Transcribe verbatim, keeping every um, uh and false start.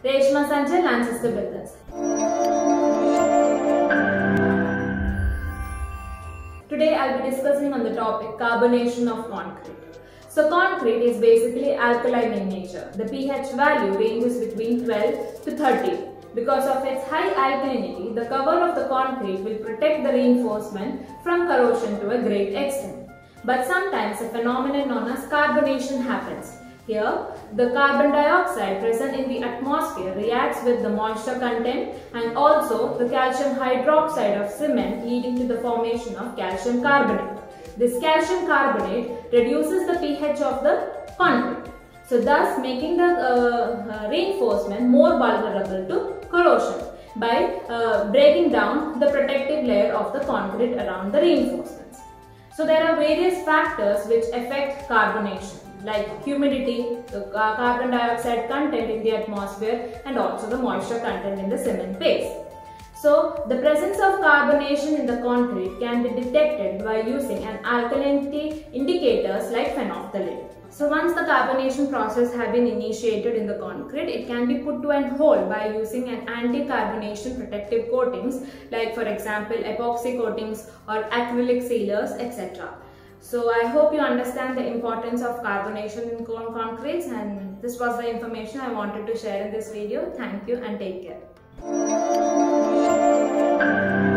Reshma Sanjay, Lancaster Builders. Today I'll be discussing on the topic carbonation of concrete. So concrete is basically alkaline in nature. The pH value ranges between twelve to thirty. Because of its high alkalinity, the cover of the concrete will protect the reinforcement from corrosion to a great extent. But sometimes a phenomenon known as carbonation happens. Here, the carbon dioxide present in the atmosphere reacts with the moisture content and also the calcium hydroxide of cement, leading to the formation of calcium carbonate. This calcium carbonate reduces the pH of the concrete, so thus making the uh, uh, reinforcement more vulnerable to corrosion by uh, breaking down the protective layer of the concrete around the reinforcements. So there are various factors which affect carbonation, like humidity, the carbon dioxide content in the atmosphere, and also the moisture content in the cement paste. So the presence of carbonation in the concrete can be detected by using an alkalinity indicators like phenolphthalein. So once the carbonation process has been initiated in the concrete, it can be put to an hold by using an anti-carbonation protective coatings, like for example epoxy coatings or acrylic sealers, et cetera. So I hope you understand the importance of carbonation in concretes, and this was the information I wanted to share in this video. Thank you and take care.